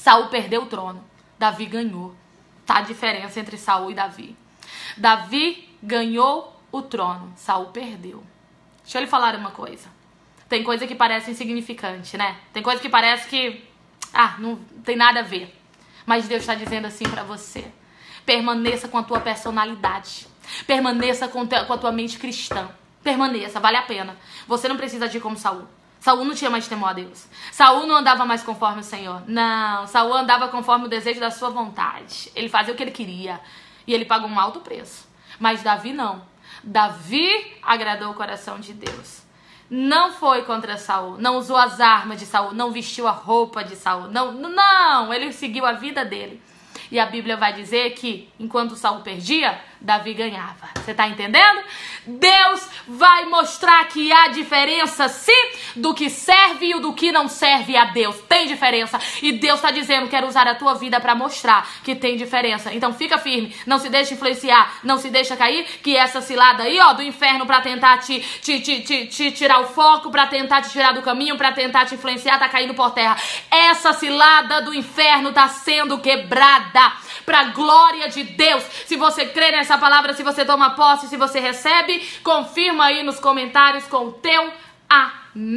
Saul perdeu o trono, Davi ganhou. Tá a diferença entre Saul e Davi. Davi ganhou o trono, Saul perdeu. Deixa eu lhe falar uma coisa. Tem coisa que parece insignificante, né? Tem coisa que parece que não tem nada a ver. Mas Deus está dizendo assim pra você: permaneça com a tua personalidade, permaneça com a tua mente cristã, permaneça, vale a pena. Você não precisa agir como Saul. Saul não tinha mais temor a Deus. Saul não andava mais conforme o Senhor. Não, Saul andava conforme o desejo da sua vontade. Ele fazia o que ele queria. E ele pagou um alto preço. Mas Davi não. Davi agradou o coração de Deus. Não foi contra Saul. Não usou as armas de Saul. Não vestiu a roupa de Saul. Não, ele seguiu a vida dele. E a Bíblia vai dizer que enquanto Saul perdia, Davi ganhava. Você tá entendendo? Deus vai mostrar que há diferença, sim, do que serve e do que não serve a Deus. Tem diferença. E Deus tá dizendo: quero usar a tua vida para mostrar que tem diferença. Então fica firme. Não se deixe influenciar. Não se deixa cair. Que essa cilada aí, do inferno pra tentar te tirar o foco, pra tentar te tirar do caminho, pra tentar te influenciar, tá caindo por terra. Essa cilada do inferno tá sendo quebrada pra glória de Deus. Se você crê nessa palavra, se você toma posse, se você recebe, confirma aí nos comentários com o teu amém.